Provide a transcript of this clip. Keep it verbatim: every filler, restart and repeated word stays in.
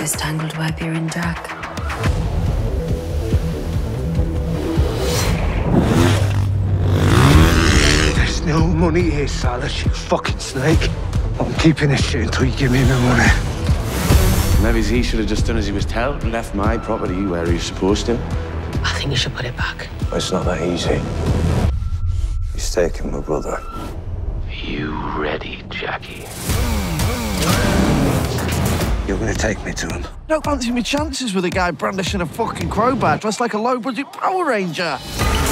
this tangled web you're in, Jack. There's no money here, Silas, you fucking snake. I'm keeping this shit until you give me my money. Maybe he should have just done as he was told and left my property where he was supposed to. I think you should put it back. It's not that easy. He's taking my brother. You ready, Jackie? You're gonna take me to him. Don't fancy me chances with a guy brandishing a fucking crowbar dressed like a low-budget Power Ranger.